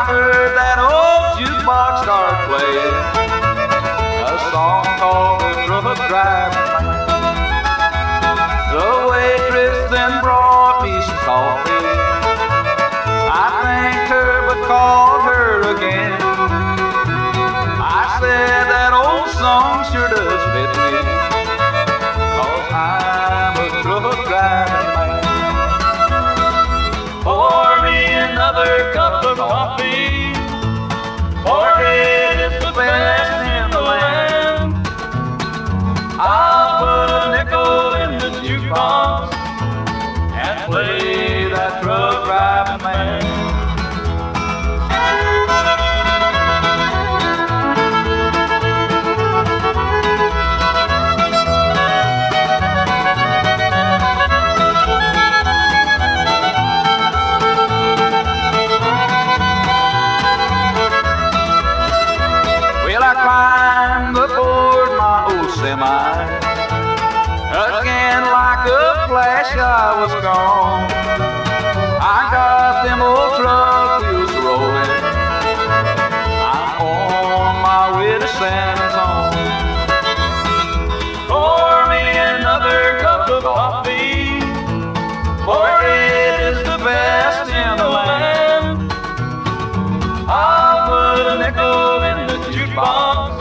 heard that old jukebox start playing a song called The Truck Driving Man. The waitress then brought me some coffee. I thanked her but called her again. I said that old song sure does fit me, 'cause I'm a truck driving man. Pour me another cup of coffee, for it is the best in the land. I'll put a nickel in the jukebox and play that truck driving man. I climbed aboard my old semi. Again, like a flash, I was gone. I got them old truck wheels rolling. I'm on my way to San Antonio. Pour me another cup of coffee, for it is the best in the land. I'll put a nickel in the jukebox